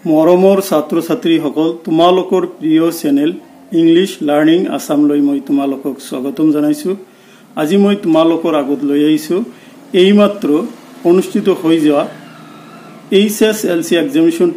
মৰমৰ ছাত্ৰ ছাত্ৰীসকল তোমালোকৰ প্ৰিয় চেনেল ইংলিছ লাৰ্নিং আসামলৈ মই তোমালোকক স্বাগতম জনাইছো। আজি মই তোমালোকৰ আগত লৈ আহিছো এইমাত্ৰ অনুষ্ঠিত হৈ যোৱা HSLC এক্সামিনেশ্যন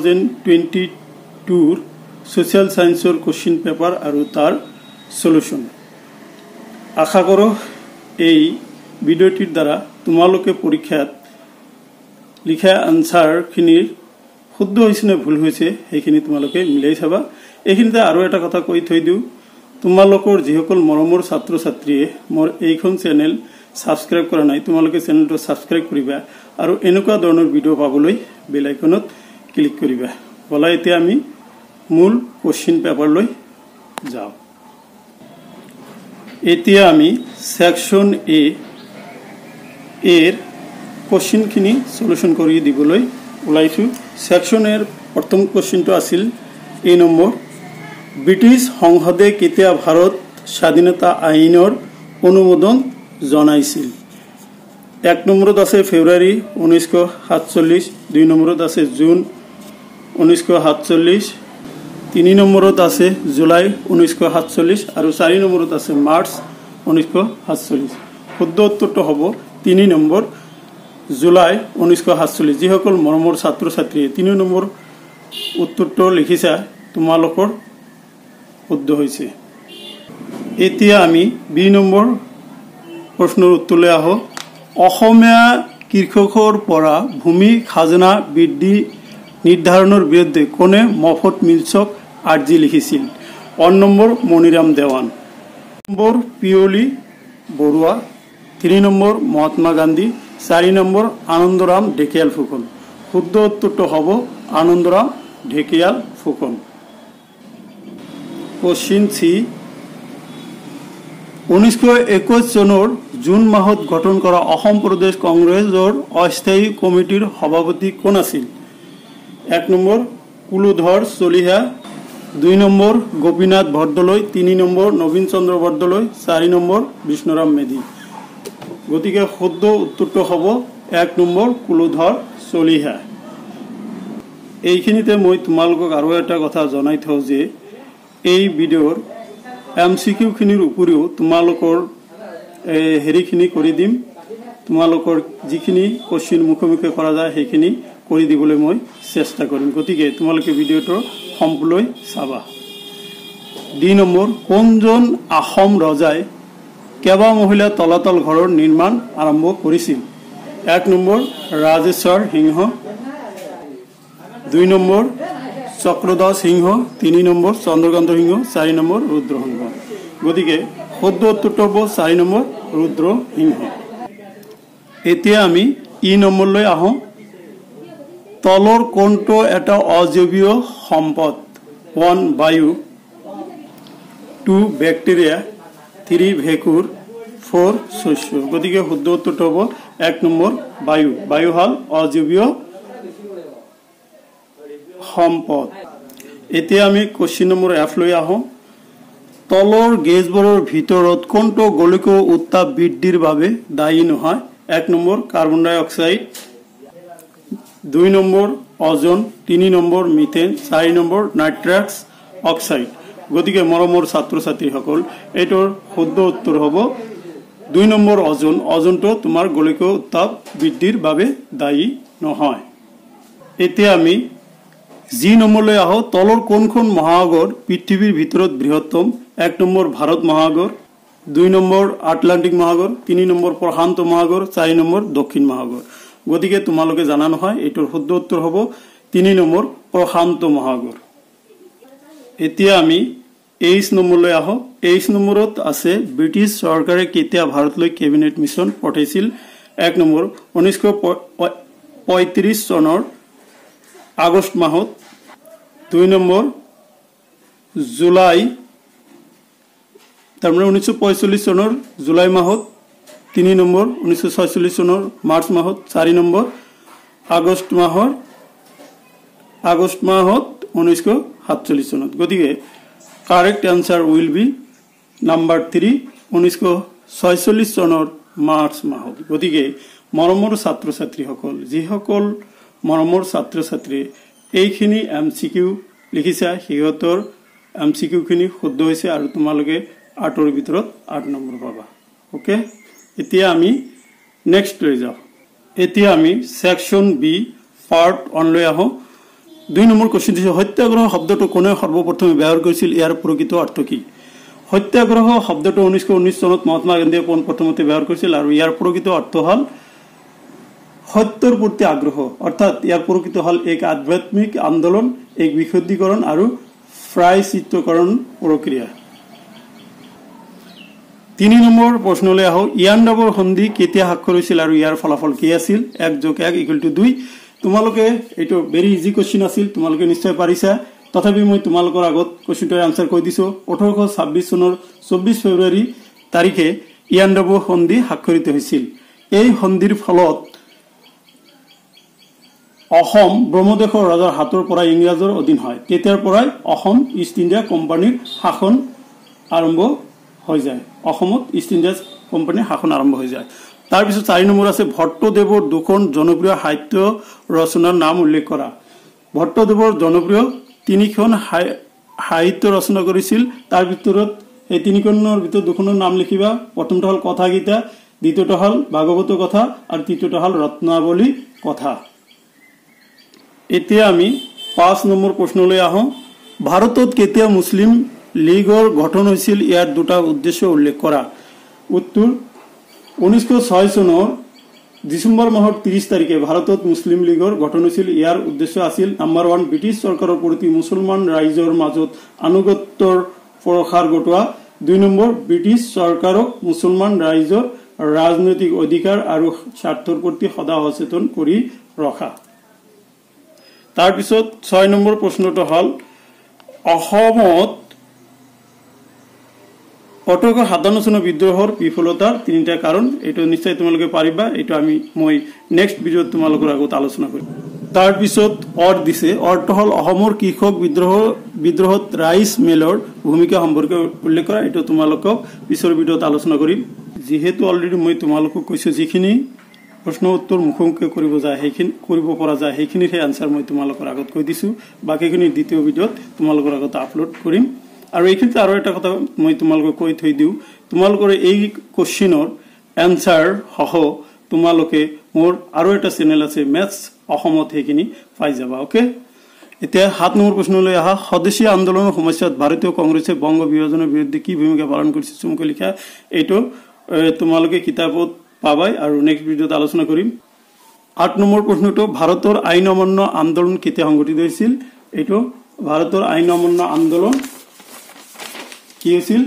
2022 সোশ্যাল সায়েন্সৰ কোশ্চেন পেপাৰ আৰু তাৰ সলিউশন। আশা কৰো এই ভিডিঅ'টিৰ দ্বাৰা তোমালোকে পৰীক্ষাত লিখা আনসাৰখিনিৰ শুদ্ধ হৈছে নে ভুল হৈছে সেইখিনি তোমালোকে মিলাই চাবা। এইখিনিতে আৰু এটা কথা কৈ থৈ দিও, তোমালোকৰ যিসকল মৰমৰ ছাত্ৰ ছাত্ৰীয়ে মোৰ এইখন চেনেল সাবস্ক্ৰাইব কৰা নাই তোমালোকে চেনেলটো সাবস্ক্ৰাইব কৰিবা আৰু এনেকুৱা ধৰণৰ ভিডিঅ' পাবলৈ বেল আইকনত ক্লিক কৰিবা। বলা এতিয়া আমি মূল কোশ্চেন পেপাৰলৈ যাওঁ। এতিয়া আমি সেকশন এ এর কোশ্চেনখিনি সলিউশন কৰি দিবলৈ ওলাইছো। সেকশন এর প্ৰথম কোশ্চেনটো আছিল এই নম্বৰ, ব্ৰিটিছ সংসদে কেতিয়া ভাৰত স্বাধীনতা আইনৰ অনুমোদন জনাইছিল? 1 নম্বৰত আছে ফেব্ৰুৱাৰী 1947, 2 নম্বৰত আছে জুন 1947, 3 নম্বৰত আছে জুলাই 1947 আৰু 4 নম্বৰত আছে মাৰ্চ 1947। শুদ্ধ উত্তৰটো হ'ব 3 নম্বৰ জুলাই 1947। যিসকল মৰমৰ ছাত্ৰ ছাত্ৰীয়ে 3 নম্বৰ উত্তৰটো লিখিছা তোমালোকৰ শুদ্ধ হৈছে। এতিয়া আমি 2 নম্বৰ প্ৰশ্নৰ উত্তৰলৈ আহো। অসমীয়া কৃষকৰ পৰা ভূমি খাজনা বৃদ্ধি নিৰ্ধাৰণৰ বিৰুদ্ধে কোনে মফত মিলছক আৰ্জি লিখিছিল? 1 number Maniram Dewan, 2 number Piyali Barua, 3 number Mahatma Gandhi, 4 number Anandaram Dhekial Phukan. শুদ্ধ উত্তৰটো হ'ব আনন্দৰাম ঢেকিয়াল ফুকন। কোশ্চিন সি, 1921 চনৰ জুন মাহত গঠন কৰা অসম প্ৰদেশ কংগ্ৰেছৰ অস্থায়ী কমিটিৰ সভাপতি কোন আছিল? 1 number Kuladhar Chaliha, 2 number Gopinath Bordoloi, 3 number Nabin Chandra Bordoloi, 4 number Bishnuram Medhi. গতিকে শুদ্ধ উত্তৰটো হ'ব 1 নম্বৰ কুলধৰ চলিহা। এইখিনিতে মই তোমালোকক আৰু এটা কথা জনাই থওঁ যে এই ভিডিঅ'ৰ MCQ খিনিৰ উপৰিও তোমালোকৰ হেৰিখিনি কৰি দিম, তোমালোকৰ যিখিনি কোশ্চেন মুখে কৰা যায় সেইখিনি কৰি দিবলৈ মই চেষ্টা কৰিম। গতিকে তোমালোকে ভিডিঅ'টো সম্পূৰ্ণ চাবা। 2 নম্বৰ, কোনজন আহোম ৰজাই কেবা মহিলা তলাতল ঘৰৰ নিৰ্মাণ আৰম্ভ কৰিছিল? 1 number Rajeswar Singha, 2 number Chakradhwaj Singha, 3 number Chandrakanta Singha, 4 number Rudra Singha. গতিকে শুদ্ধ উত্তৰটো হ'ব 4 নম্বৰ ৰুদ্ৰ সিংহ। এতিয়া আমি ই নম্বৰলৈ আহোঁ। তলৰ কোনটো এটা অজৈৱীয় সম্পদ? 1 বায়ু, 2 বেক্টেৰিয়া, 3 ভেঁকুৰ, 4 শস্য। গতিকে শুদ্ধ উত্তৰটো হ'ব 1 নম্বৰ বায়ু। বায়ু হ'ল অজৈৱীয় সম্পদ। এতিয়া আমি কোশ্চেন নম্বৰ F লৈ আহোঁ। তলৰ গেছবোৰৰ ভিতৰত কোনটো গোলকীয় উত্তাপ বৃদ্ধিৰ বাবে দায়ী নহয়? 1 number carbon dioxide, 2 number ozone, 3 number methane, 4 number nitrous oxide. গতিকে মৰমৰ ছাত্ৰ ছাত্ৰীসকল এইটোৰ শুদ্ধ উত্তৰ হ'ব 2 নম্বৰ অজন। অজনটো তোমাৰ গোলকীয় উত্তাপ বৃদ্ধিৰ বাবে দায়ী নহয়। এতিয়া আমি জি নম্বৰলৈ আহোঁ। তলৰ কোনখন মহাসাগৰ পৃথিৱীৰ ভিতৰত বৃহত্তম? 1 নম্বৰ ভাৰত মহাসাগৰ, 2 নম্বৰ আটলান্টিক মহাসাগৰ, 3 নম্বৰ প্ৰশান্ত মহাসাগৰ, 4 নম্বৰ দক্ষিণ মহাসাগৰ। গতিকে তোমালোকে জানা নহয় এইটোৰ শুদ্ধ উত্তৰ হ'ব 3 নম্বৰ প্ৰশান্ত মহাসাগৰ। এতিয়া আমি H নম্বৰলৈ আহোঁ। H নম্বৰত আছে ব্ৰিটিছ চৰকাৰে কেতিয়া ভাৰতলৈ কেবিনেট মিছন পঠাইছিল? 1 নম্বৰ 1935 চনৰ আগষ্ট মাহত, 2 নম্বৰ জুলাই 1945 চনৰ জুলাই মাহত, 3 নম্বৰ 1946 চনৰ মাৰ্চ মাহত, 4 নম্বৰ আগষ্ট মাহত 1947 চনত। গতিকে correct answer will be number 3 1946 চনৰ মাৰ্চ মাহত। গতিকে মৰমৰ ছাত্ৰ ছাত্ৰীসকল যিসকল মৰমৰ ছাত্ৰ ছাত্ৰী এইখিনি MCQ লিখিছা সিহঁতৰ MCQ খিনি শুদ্ধ হৈছে আৰু তোমালোকে 8ৰ ভিতৰত 8 নম্বৰ পাবা ওকে এতিয়া আমি নেক্সট লৈ যাও এতিয়া আমি সেকশন বি পার্ট 1 লৈ আহো 2 নম্বৰ কোশ্চেন দিছে সত্যাগ্ৰহ শব্দটো কোনে সৰ্বপ্ৰথমে ব্যৱহাৰ কৰিছিল ইয়াৰ প্ৰকৃত অৰ্থ কি সত্যাগ্ৰহ শব্দটো 1919 চনত মহাত্মা গান্ধীয়ে প্ৰথমতে ব্যৱহাৰ কৰিছিল আৰু ইয়াৰ প্ৰকৃত অৰ্থ হ'ল সত্যৰ প্ৰতি আগ্ৰহ অৰ্থাৎ ইয়াৰ প্ৰকৃত হ'ল এক আধ্যাত্মিক আন্দোলন এক বিশুদ্ধীকৰণ আৰু প্ৰায়শ্চিত্তকৰণ প্ৰক্ৰিয়া 3 নম্বৰ প্ৰশ্নলৈ আহো ইয়াণ্ডাবুৰ সন্ধি কেতিয়া স্বাক্ষৰ হৈছিল আৰু ইয়াৰ ফলাফল কি আছিল 1+1 = 2 তোমালোকে এটো ভেৰি ইজি কোশ্চেন আছিল তোমালোকে নিশ্চয় পাৰিছা তথাপি মই তোমালোকৰ আগত কোশ্চেনটোৰ আনসাৰ কৈ দিছো 1826 চনৰ 24 ফেব্ৰুৱাৰী তাৰিখে ইয়াণ্ডাবুৰ সন্ধি স্বাক্ষৰিত হৈছিল এই সন্ধিৰ ফলত অসম ব্ৰহ্মদেশৰ ৰাজাৰ হাতৰ পৰা ইংৰাজৰ অধীন হয় তেতিয়াৰ পৰাই অসম ইষ্ট ইণ্ডিয়া কোম্পানীৰ শাসন আৰম্ভ হৈ যায় অসমত ইষ্ট ইণ্ডিয়া কোম্পানীৰ শাসন আৰম্ভ হৈ যায় তাৰ পিছত 4 নম্বৰ আছে ভট্টদেৱৰ দুখন জনপ্ৰিয় সাহিত্য ৰচনাৰ নাম উল্লেখ কৰা ভট্টদেৱৰ জনপ্ৰিয় তিনিখন সাহিত্য ৰচনা কৰিছিল তাৰ ভিতৰত এই তিনিখনৰ ভিতৰত দুখনৰ নাম লিখিবা প্ৰথমটো হ'ল কথা গীতা দ্বিতীয়টো হ'ল ভাগৱত কথা আৰু তৃতীয়টো হ'ল ৰত্নাৱলী কথা এতিয়া আমি 5 নম্বৰ প্ৰশ্নলৈ আহো ভাৰতত কেতিয়া মুছলিম লীগৰ গঠন হৈছিল ইয়াৰ দুটা উদ্দেশ্য উল্লেখ কৰা উত্তৰ 1906 চনৰ ডিসেম্বৰ মাহৰ 30 তাৰিখে ভাৰতত মুছলিম লীগৰ গঠন হৈছিল ইয়াৰ উদ্দেশ্য আছিল নাম্বাৰ 1 ব্ৰিটিছ চৰকাৰৰ প্ৰতি মুছলমান ৰাইজৰ মাজত আনুগত্যৰ প্ৰসাৰ ঘটোৱা 2 নম্বৰ ব্ৰিটিছ চৰকাৰক মুছলমান ৰাইজৰ ৰাজনৈতিক অধিকাৰ আৰু স্বাৰ্থৰ প্ৰতি সদা সচেতন কৰি ৰখা তাৰ পিছত 6 নম্বৰ প্ৰশ্নটো হ'ল অসমত অটোকৰ সাধাৰণ চনৰ বিদ্ৰোহৰ বিফলতাৰ তিনিটা কাৰণ এটো নিশ্চয় তোমালোকে পাৰিবা এটো মই নেক্সট ভিডিঅত তোমালোকৰ আগত আলোচনা কৰিম তাৰ পিছত অৰ দিছে অৰটো হ'ল অসমৰ কৃষক বিদ্ৰোহত ৰাইস মিলৰ ভূমিকা সম্পৰ্কে উল্লেখ কৰা এটো তোমালোকক পিছৰ ভিডিঅত আলোচনা কৰিম যেহেতু অলৰেডি মই তোমালোকক কৈছো যিখিনি প্ৰশ্ন উত্তৰ মুখমুখি কৰিব যায় সেইখিনি কৰিব পৰা যায় সেইখিনিৰ আনসাৰ মই তোমালোকৰ আগত কৈ দিছো বাকিখিনি দ্বিতীয় ভিডিঅত তোমালোকৰ আগত আপলোড কৰিম আৰু এইখিনিতে আৰু এটা কথা মই তোমালোকক কৈ থৈ দিও তোমালোকৰ এই কোশ্চেনৰ আনসাৰ সহ তোমালোকে মোৰ আৰু এটা চেনেল আছে ম্যাথছ অসমত হেখিনি পাই যাবা ওকে এতিয়া 7 নম্বৰ প্ৰশ্নলৈ আহা স্বদেশী আন্দোলনৰ সমস্যাত ভাৰতীয় কংগ্ৰেছে বংগ বিভাজনৰ বিৰুদ্ধে কি ভূমিকা পালন কৰিছে চমুকৈ লিখা এটো তোমালোকে কিতাপত পাবাই আৰু নেক্সট ভিডিঅত আলোচনা কৰিম 8 নম্বৰ প্ৰশ্নটো ভাৰতৰ আইন অমান্য আন্দোলন কেতিয়া সংগঠিত হৈছিল এটো ভাৰতৰ আইন অমান্য আন্দোলন কি হৈছিল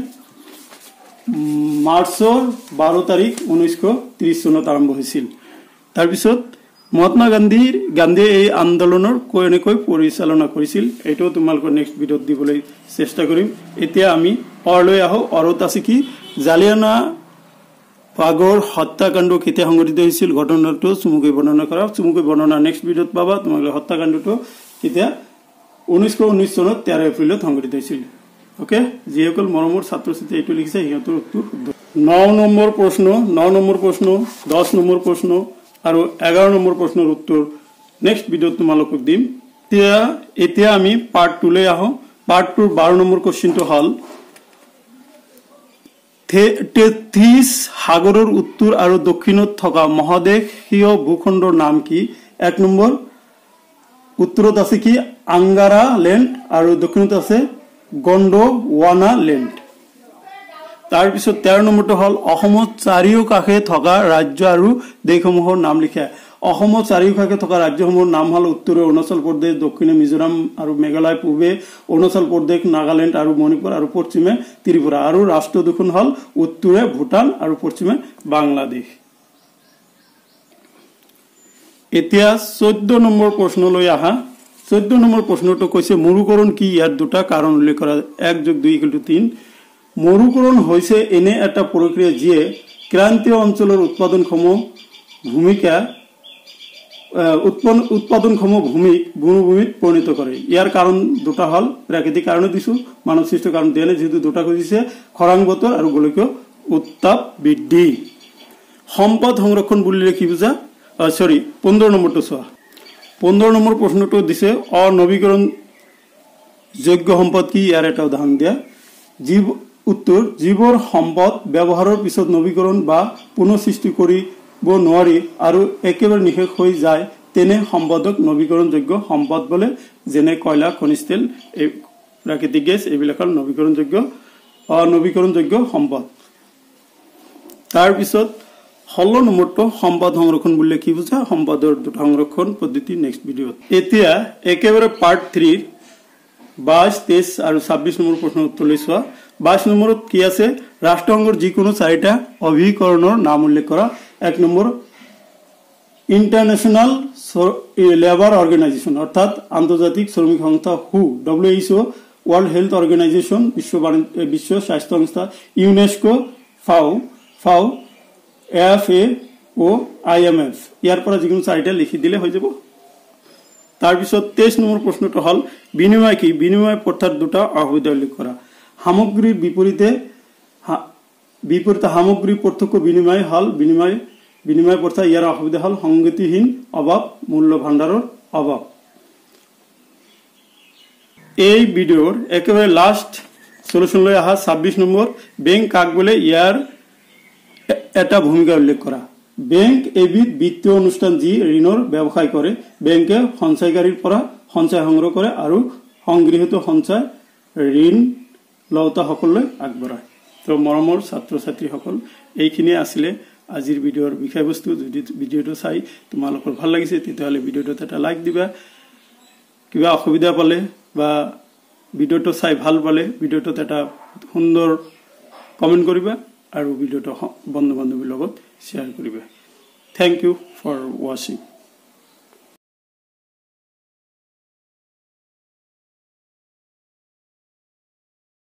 মাৰ্চৰ 12 তাৰিখ 1930 চনত আৰম্ভ হৈছিল তাৰ পিছত মহাত্মা গান্ধীয়ে এই আন্দোলনৰ কোনেকৈ পৰিচালনা কৰিছিল এটো তোমালোকৰ নেক্সট ভিডিঅত দিবলৈ চেষ্টা কৰিম এতিয়া আমি অৰলৈ আহো অৰত আছে কি জালিয়ানা বাগৰ হত্যাকাণ্ড কেতিয়া সংঘটিত হৈছিল ঘটনাটো চমুকৈ বৰ্ণনা কৰা চমুকৈ বৰ্ণনা নেক্সট ভিডিঅত পাবা তোমালোকে হত্যাকাণ্ডটো কেতিয়া 1919 চনত 13 এপ্ৰিলত সংঘটিত হৈছিল ওকে যিসকল মৰমৰ ছাত্ৰ ছাত্ৰী এটো লিখিছে হিহঁতৰ উত্তৰ শুদ্ধ 9 নম্বৰ প্ৰশ্ন 10 নম্বৰ প্ৰশ্ন আৰু 11 নম্বৰ প্ৰশ্নৰ উত্তৰ নেক্সট ভিডিঅত তোমালোকক দিম এতিয়া আমি পাৰ্ট 2 লৈ আহো পাৰ্ট 2 ৰ 12 নম্বৰ কোশ্চেনটো হ'ল তেথিস সাগৰৰ উত্তৰ আৰু দক্ষিণত থকা মহাদেশীয় ভূখণ্ডৰ নাম কি 1 নম্বৰ উত্তৰত আছে কি আংগাৰা ল্যান্ড আৰু দক্ষিণত আছে গন্ডৱানা ল্যান্ড তাৰ পিছত 13 নম্বৰটো হ'ল অসমত চাৰিওকাষে থকা ৰাজ্য আৰু দেশসমূহৰ নাম লিখা অসমত চাৰিওকাষে থকা ৰাজ্যসমূহৰ নাম হ'ল উত্তৰে অৰুণাচল প্ৰদেশ দক্ষিণে মিজোৰাম আৰু মেঘালয় পূবে অৰুণাচল প্ৰদেশ নাগালেণ্ড আৰু মণিপুৰ আৰু পশ্চিমে ত্ৰিপুৰা আৰু ৰাষ্ট্ৰ দুখন হ'ল উত্তৰে ভূটান আৰু পশ্চিমে বাংলাদেশ এতিয়া 14 নম্বৰ প্ৰশ্নলৈ আহা 14 নম্বৰ প্ৰশ্নটো কৈছে মৰুকৰণ কি ইয়াৰ দুটা কাৰণ উল্লেখ কৰা 1+2 = 3 মৰুকৰণ হৈছে এনে এটা প্ৰক্ৰিয়া যিয়ে ক্ৰান্তীয় অঞ্চলৰ উৎপাদনসমূহ বনভূমিত পৰিণত কৰে ইয়াৰ কাৰণ দুটা হ'ল প্ৰাকৃতিক কাৰণ দিছো মানৱ সৃষ্ট কাৰণ দিলে যেহেতু দুটা কৈছে খৰাং বতৰ আৰু গোলকীয় উত্তাপ বৃদ্ধি সম্পদ সংৰক্ষণ বুলিলে কি বুজা 15 নম্বৰটো চোৱা 15 নম্বৰ প্ৰশ্নটো দিছে অনবীকৰণ যোগ্য সম্পদ কি ইয়াৰ এটা উদাহৰণ দিয়া জীৱ উত্তৰ জীৱৰ সম্পদ ব্যৱহাৰৰ পিছত নবীকৰণ বা পুনঃসৃষ্টি কৰিব নোৱাৰি আৰু একেবাৰে নিশেষ হৈ যায় তেনে সম্পদক নবীকৰণযোগ্য সম্পদ বোলে যেনে কয়লা খনিজ তেল এই প্ৰাকৃতিক গেছ এইবিলাকৰ নবীকৰণযোগ্য সম্পদ তাৰ পিছত 16 নম্বৰটো সম্পদ সংৰক্ষণ বুলিলে কি বুজা সম্পদৰ দুটা সংৰক্ষণ পদ্ধতি নেক্সট ভিডিঅত এতিয়া একেবাৰে পাৰ্ট 3 22 23 আৰু 26 নম্বৰ প্ৰশ্নৰ উত্তৰ লৈছোৱা 22 নম্বৰত কি আছে ৰাষ্ট্ৰসংঘৰ যিকোনো চাৰিটা অভিকৰণৰ নাম উল্লেখ কৰা 1 নম্বৰ ইন্টাৰনেশ্যনেল লেবাৰ অৰ্গেনাইজেশ্যন অৰ্থাৎ আন্তৰ্জাতিক শ্ৰমিক সংস্থা হু WHO ওয়ার্ল্ড হেলথ অর্গানাইজেশন বিশ্ব স্বাস্থ্য সংস্থা ইউনেস্কো ফাও FAO IMF ইয়াৰ পৰা যিকোনো চাৰিটা লিখি দিলে হৈ যাব তাৰ পিছত 23 নম্বৰ প্ৰশ্নটো হল বিনিময় কি বিনিময় প্ৰথাৰ দুটা অসুবিধা উল্লেখ কৰা সামগ্ৰীৰ বিপৰীতে সামগ্ৰীৰ প্ৰত্যক্ষ বিনিময় হল বিনিময় প্ৰথা ইয়াৰ অসুবিধা হল সংগতিহীন অভাৱ মূল্য ভাণ্ডাৰৰ অভাৱ এই ভিডিওৰ একেবাৰে লাষ্ট সলিউশন লৈ আহা 26 নম্বৰ বেংক কাক বলে ইয়াৰ এটা ভূমিকা উল্লেখ কৰা বেংক এবিধ বিত্তীয় অনুষ্ঠান যি ঋণৰ ব্যৱসায় কৰে বেংকে সঞ্চয়কাৰীৰ পৰা সঞ্চয় সংগ্ৰহ কৰে আৰু সংগৃহীত সঞ্চয় ঋণ লওঁতাসকললৈ আগবঢ়ায় তো মৰমৰ ছাত্ৰ ছাত্ৰীসকল এইখিনি আছিল আজিৰ ভিডিওৰ বিষয়বস্তু যদি ভিডিওটো চাই তোমালোকৰ ভাল লাগিছে তেতিয়াহলে ভিডিওটোত এটা লাইক দিবা কিবা অসুবিধা পালে বা ভিডিওটো চাই ভাল পালে ভিডিওটোত এটা সুন্দৰ কমেন্ট কৰিবা আৰু ভিডিওটো বন্ধু বান্ধৱীৰ লগত শেয়াৰ কৰিবা থ্যাংক ইউ ফৰ ওয়াচিং